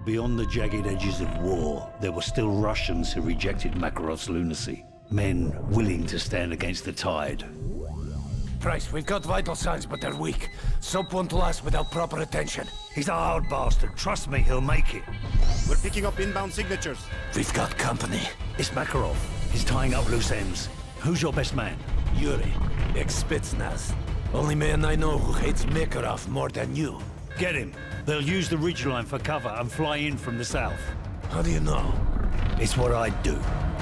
Beyond the jagged edges of war, there were still Russians who rejected Makarov's lunacy. Men willing to stand against the tide. Price, we've got vital signs, but they're weak. Soap won't last without proper attention. He's a hard bastard. Trust me, he'll make it. We're picking up inbound signatures. We've got company. It's Makarov. He's tying up loose ends. Who's your best man? Yuri, ex-Spetsnaz. Only man I know who hates Makarov more than you. Get him. They'll use the ridgeline for cover and fly in from the south. How do you know? It's what I'd do.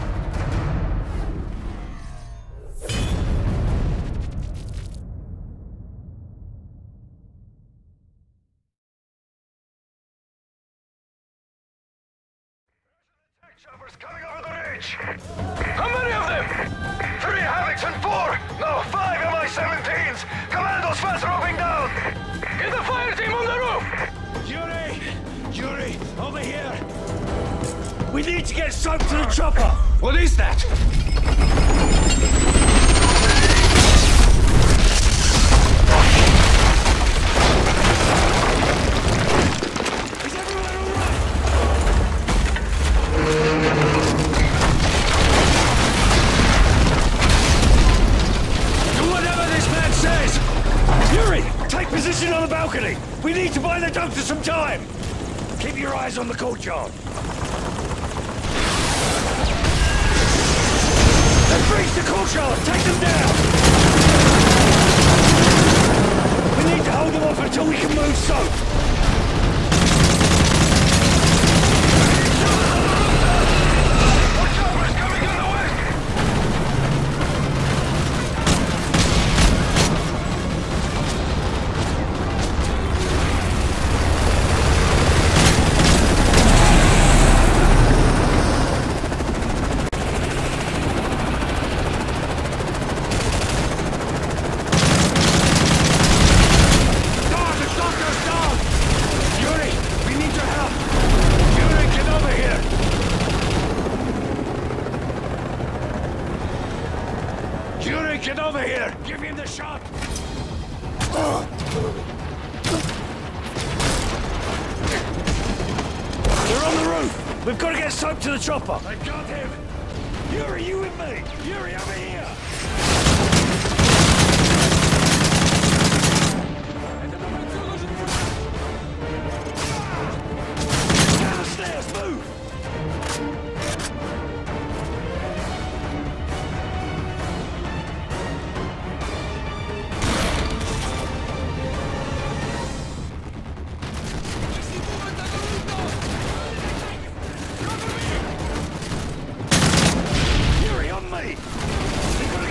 Choppers coming over the ridge! How many of them? 3 Havocs and 4! No, 5 Mi-17s! Commandos fast roping down! Get the fire team on the roof! Yuri, over here! We need to get soap to the chopper! What is that? Is everyone all right? Do whatever this man says! Yuri, take position on the balcony! We need to buy the doctor some time! Keep your eyes on the courtyard! They've reached the courtyard! Take them down! We need to hold them off until we can move soap! Get over here! Give him the shot! They're on the roof! We've got to get soap to the chopper! I got him! Yuri, you with me! Yuri, over here! Down the stairs, move! Yuri, on me!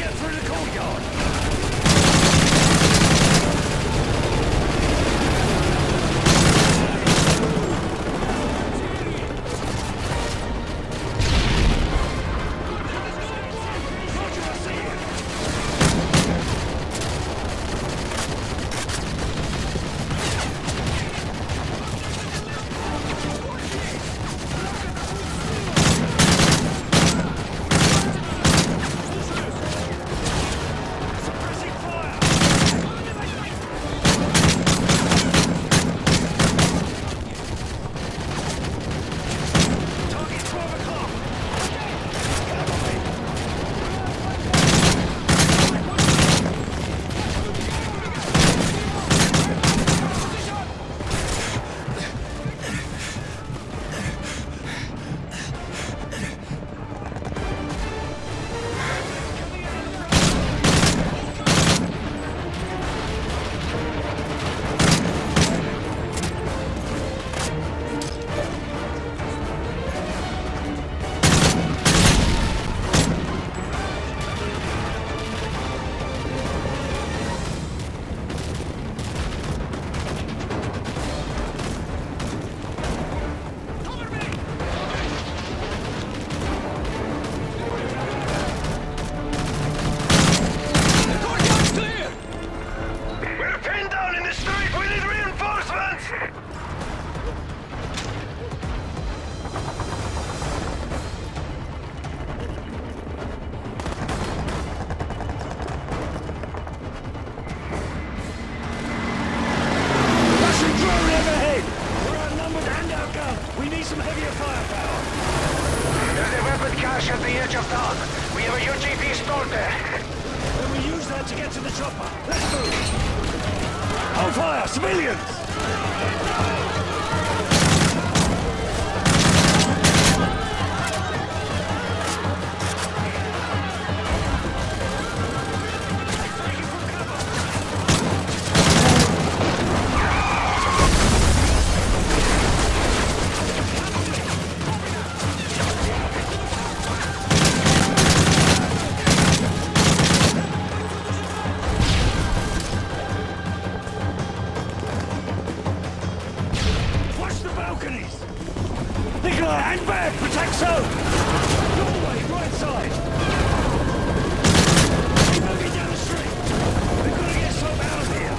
chopper! Let's move! On fire! Civilians! Nikolai, hang back! Protect Soap! Your way, right side! Keep moving down the street! We've got to get Soap out of here!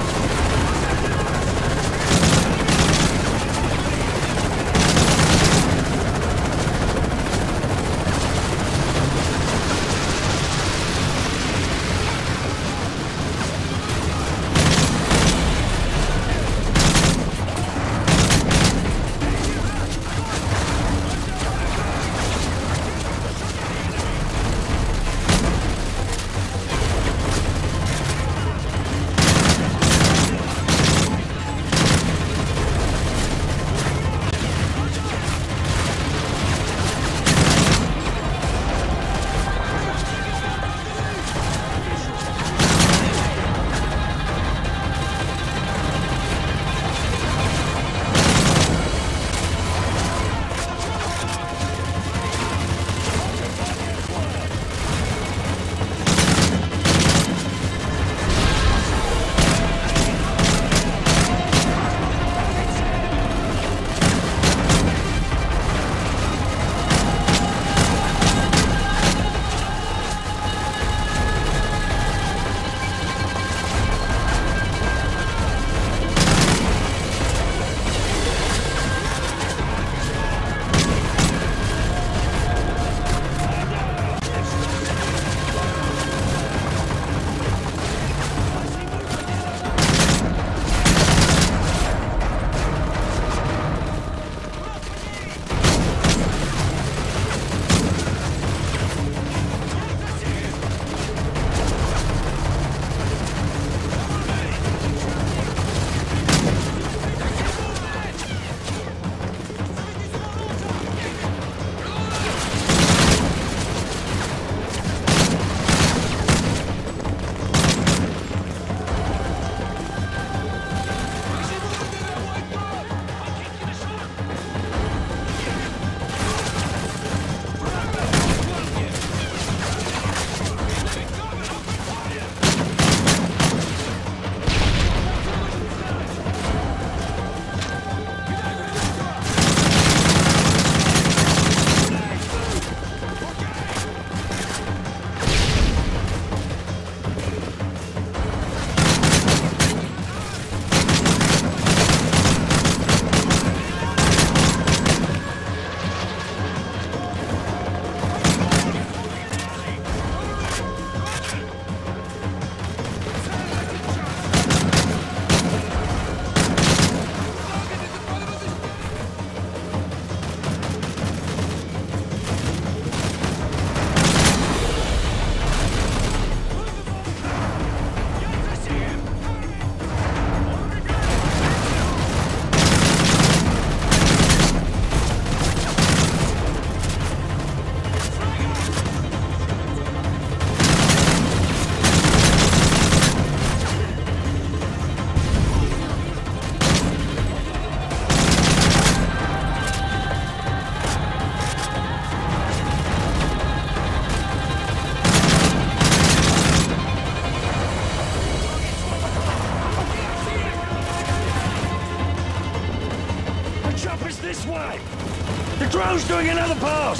This way! The drone's doing another pass!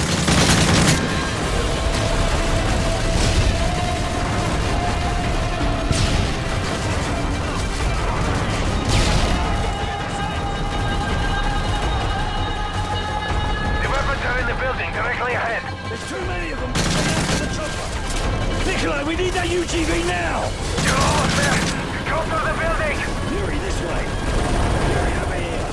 The weapons are in the building, directly ahead. There's too many of them! The chopper! Nikolai, we need that UGV now! You're almost there! Go through the building! Yuri, this way! Yuri, over here!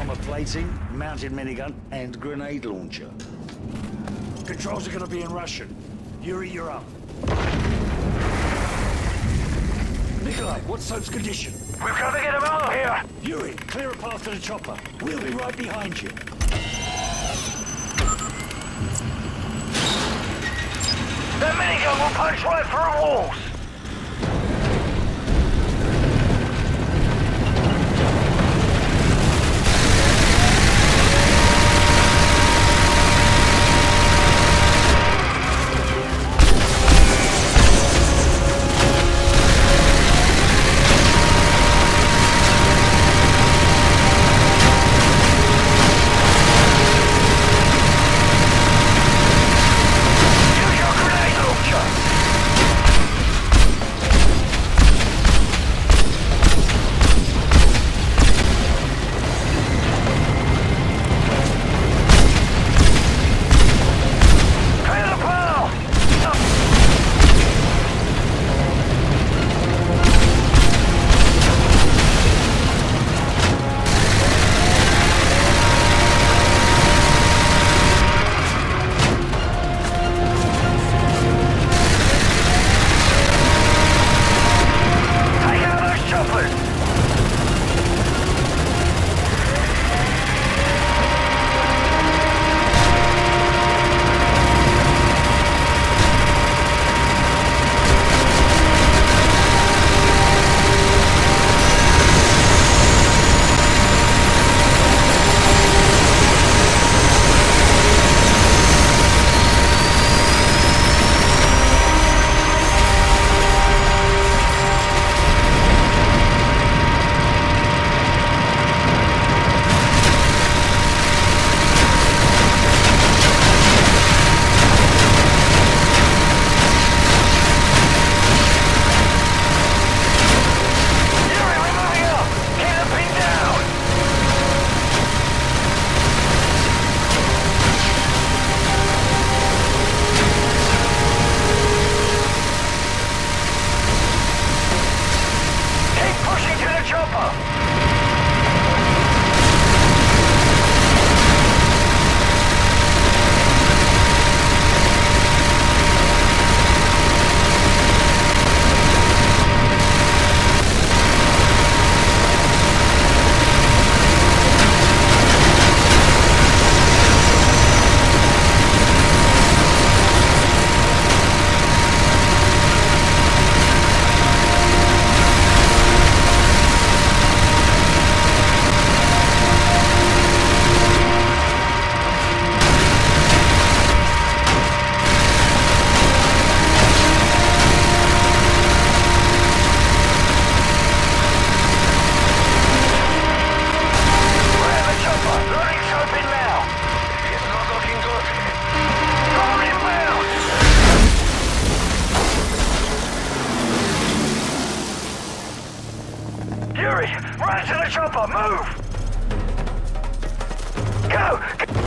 armor plating, mounted minigun, and grenade launcher. Controls are gonna be in Russian. Yuri, you're up. Nikolai, what's Soap's condition? We've got to get him out of here! Yuri, clear a path to the chopper. We'll be right behind you. That minigun will punch right through walls! Run to the chopper! Move! Go!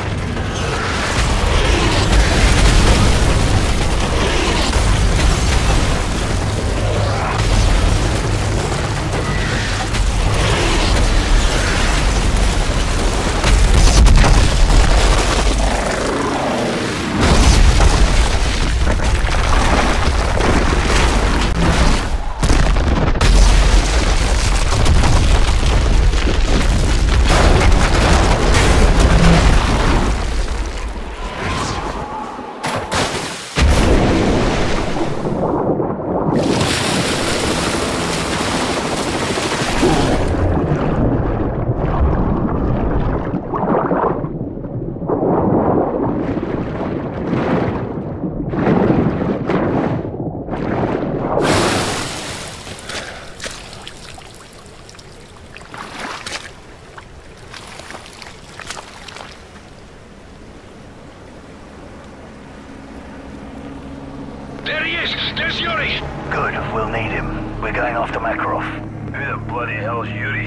There he is! There's Yuri! Good, we'll need him. We're going after Makarov. Who the bloody hell's Yuri?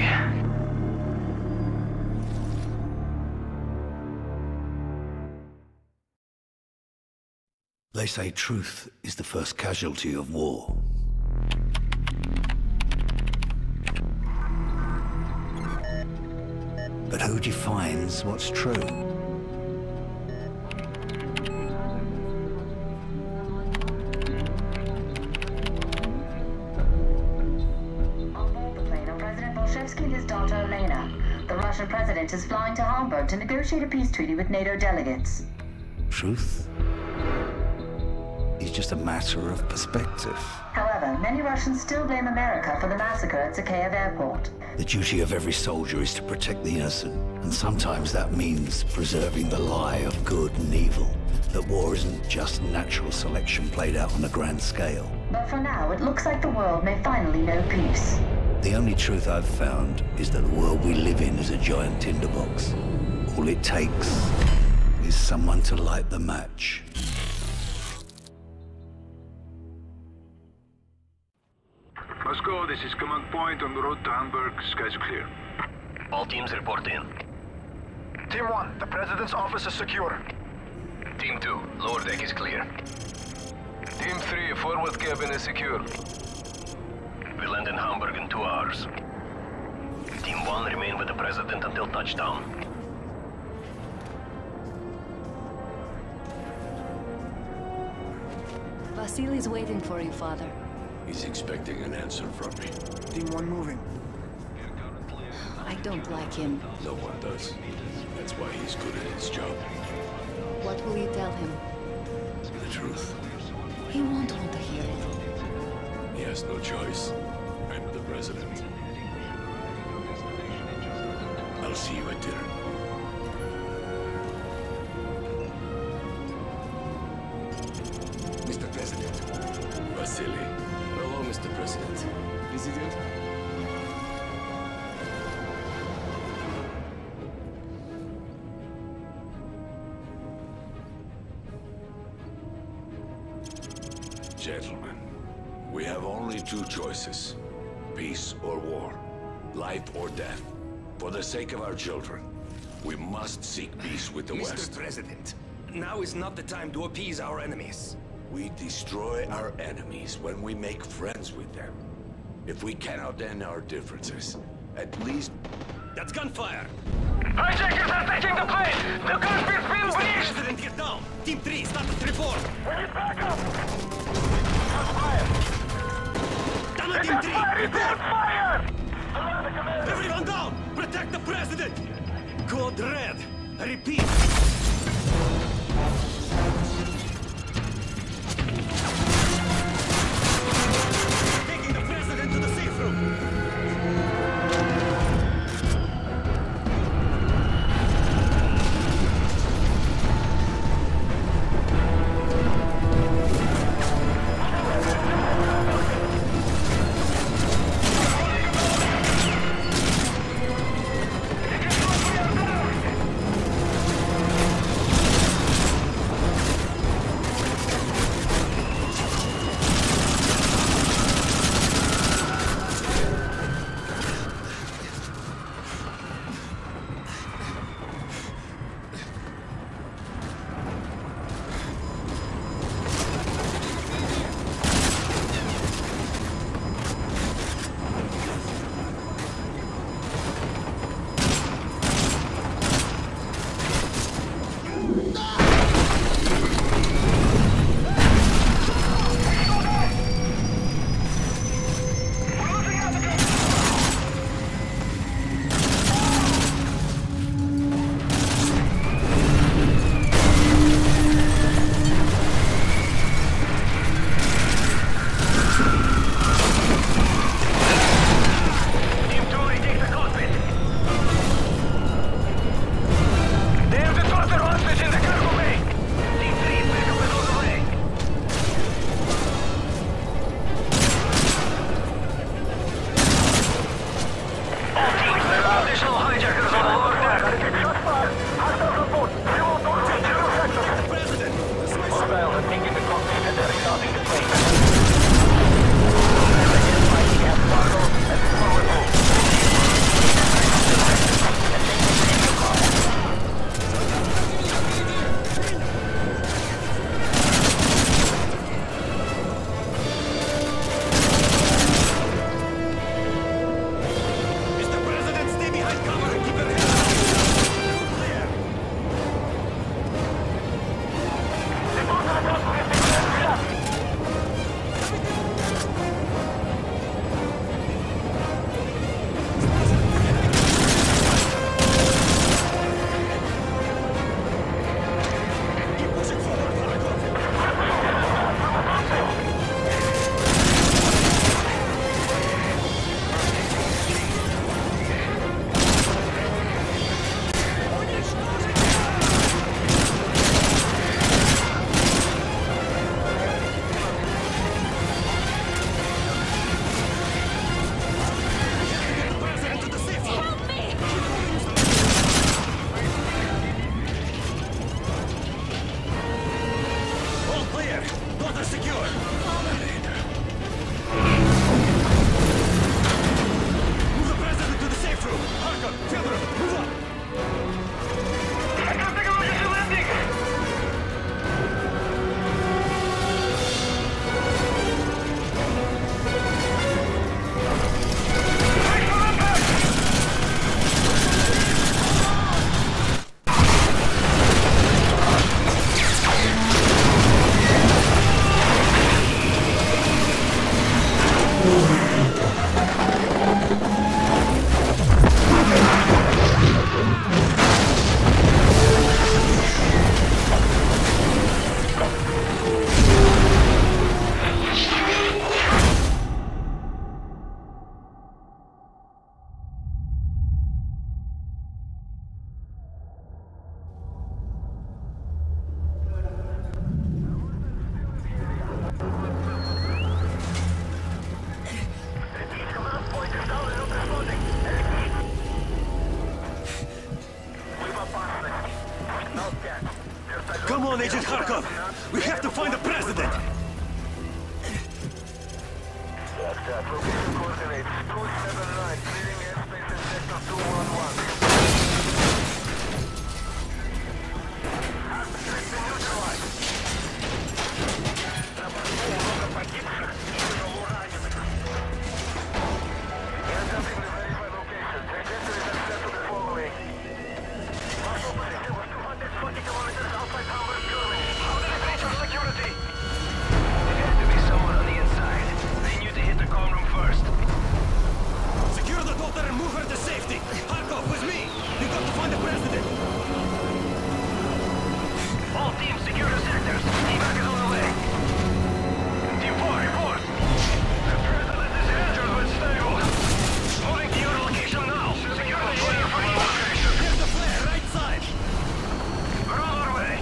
They say truth is the first casualty of war. But who defines what's true? And his daughter Elena. The Russian president is flying to Hamburg to negotiate a peace treaty with NATO delegates. Truth is just a matter of perspective. However, many Russians still blame America for the massacre at Zakhaev Airport. The duty of every soldier is to protect the innocent, and sometimes that means preserving the lie of good and evil. That war isn't just natural selection played out on a grand scale. But for now, it looks like the world may finally know peace. The only truth I've found is that the world we live in is a giant tinderbox. All it takes is someone to light the match. Moscow, this is command point on the road to Hamburg. Skies are clear. All teams report in. Team 1, the President's office is secure. Team 2, lower deck is clear. Team 3, forward cabin is secure. We land in Hamburg in 2 hours. Team 1 remain with the President until touchdown. Vasily's waiting for you, Father. He's expecting an answer from me. Team 1 moving. I don't like him. No one does. That's why he's good at his job. What will you tell him? The truth. He won't want to hear it. He has no choice. I'm the President. I'll see you at dinner. Mr. President. Vasily. Hello, Mr. President. President? Gentlemen, we have only 2 choices. Peace or war. Life or death. For the sake of our children, we must seek peace with the West. Mr. President, now is not the time to appease our enemies. We destroy our enemies when we make friends with them. If we cannot end our differences, at least... That's gunfire! Hijackers are taking the plane! The cockpit's been Mr. breached! President, get down! Team 3, status report! We need backup! Shots fired! Down on It's Team a 3, fire! It's report! on fire! Alert the commander! Everyone down! Protect the President! Code red! I repeat! Taking the President to the safe room! secure! Move the president to the safe room! Harkov, Fedorov, move up! I got the emergency landing! Come on, Agent Kharkov! We have to find the president! Location coordinates 279, clearing airspace in sector 211. Has been neutralized. Много погибших и тяжело раненых. Attempting to verify location. Trajectory is set to the following. Marshal position was 240 kilometers outside Hamburg, Germany. How did it reach our security? It had to be somewhere on the inside. They knew to hit the comm room first. Secure the daughter and move her to safety! Kharkov, with me! We got to find the president! All teams secure the sectors. Evac is on the way. Team 4, report. The president is injured but stable. Moving to your location now. Secure the area for evacuation. Here's the flare, right side! We're on our way.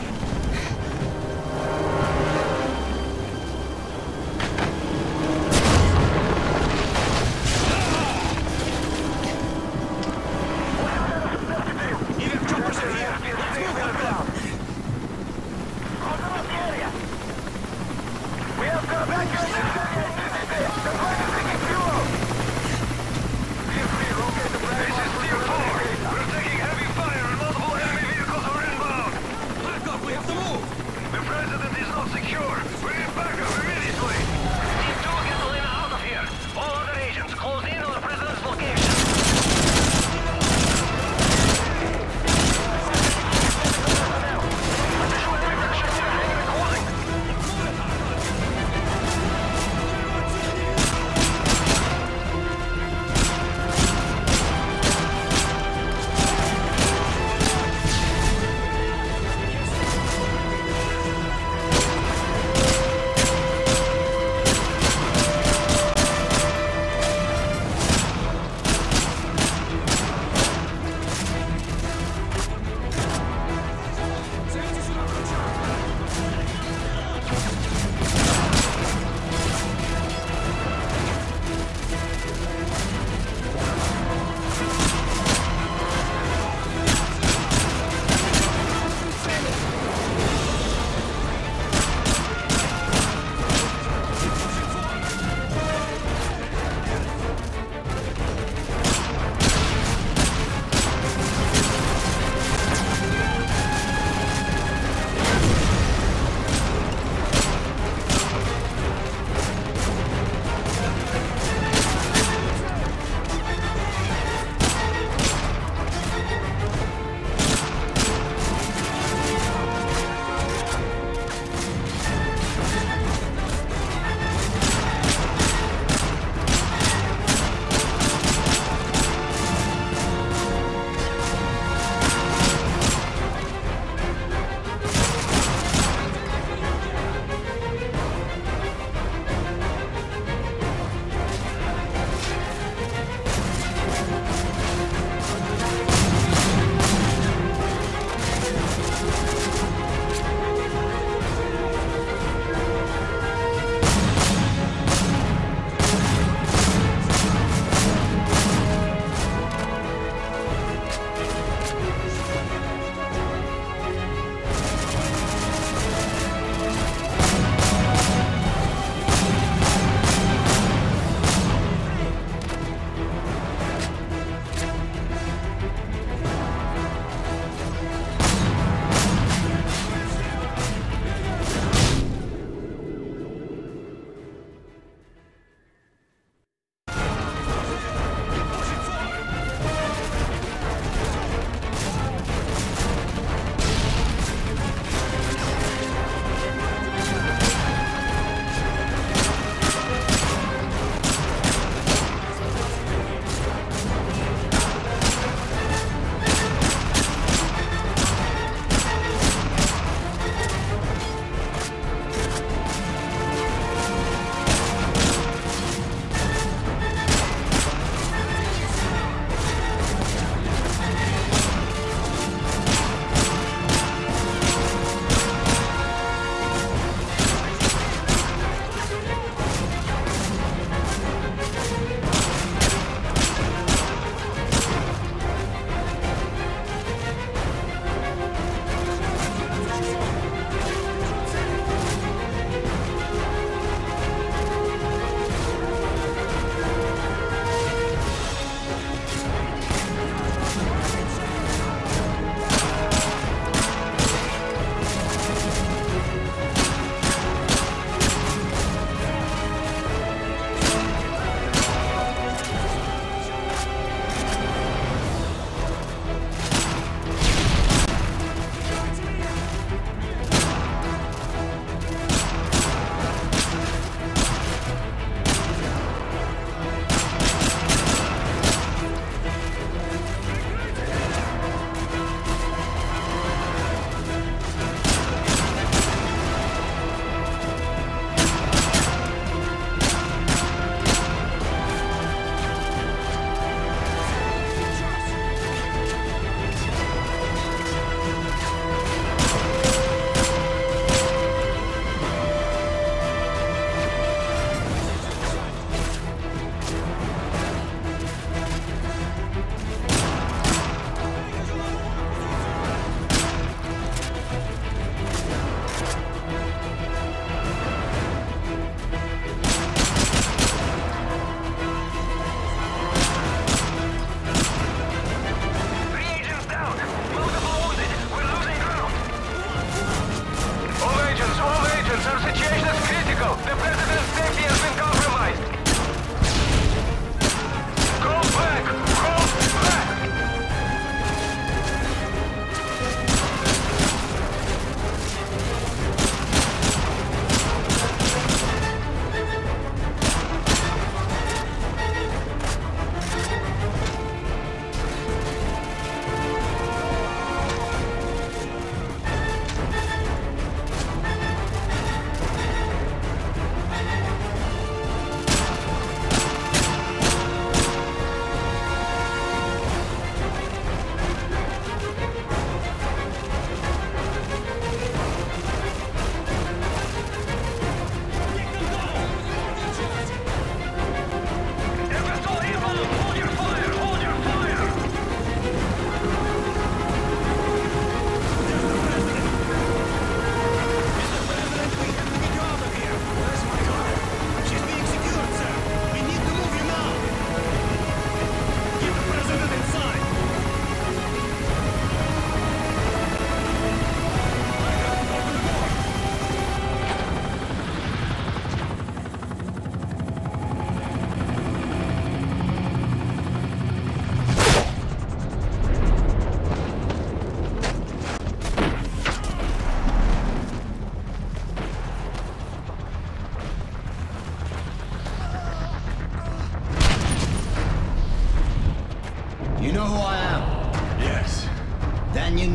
Evac choppers are here! Let's move, Kharkov! Open up the area. We have to evacuate this area. The plane is taking fuel. Team 3, locate the plane. This is Team 4. We're taking heavy fire and multiple enemy vehicles are inbound. Kharkov, we have to move! The president is not secure. We need backup immediately. Team 2, get Elena out of here. All other agents, close in on the president's location.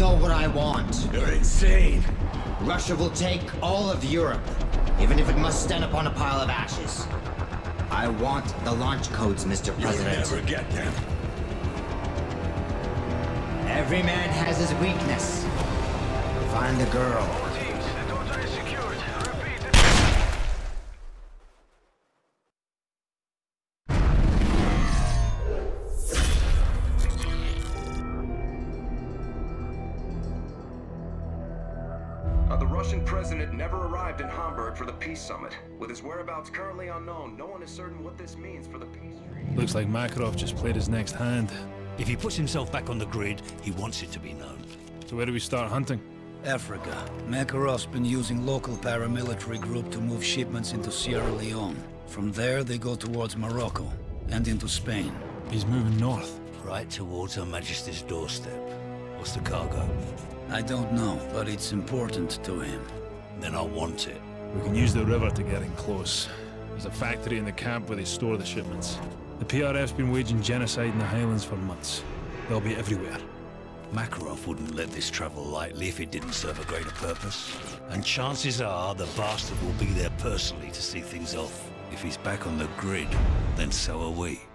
know what I want. You're insane. Russia will take all of Europe, even if it must stand upon a pile of ashes. I want the launch codes, Mr. President. You'll never get them. Every man has his weakness. Find the girl. All teams, the daughter is secured. Repeat. The Russian president never arrived in Hamburg for the peace summit. With his whereabouts currently unknown, no one is certain what this means for the peace treaty. Looks like Makarov just played his next hand. If he puts himself back on the grid, he wants it to be known. So where do we start hunting? Africa. Makarov's been using local paramilitary group to move shipments into Sierra Leone. From there, they go towards Morocco and into Spain. He's moving north. Right towards Her Majesty's doorstep. What's the cargo? I don't know, but it's important to him. Then I want it. We can use the river to get in close. There's a factory in the camp where they store the shipments. The PRF's been waging genocide in the Highlands for months. They'll be everywhere. Makarov wouldn't let this travel lightly if it didn't serve a greater purpose. And chances are the bastard will be there personally to see things off. If he's back on the grid, then so are we.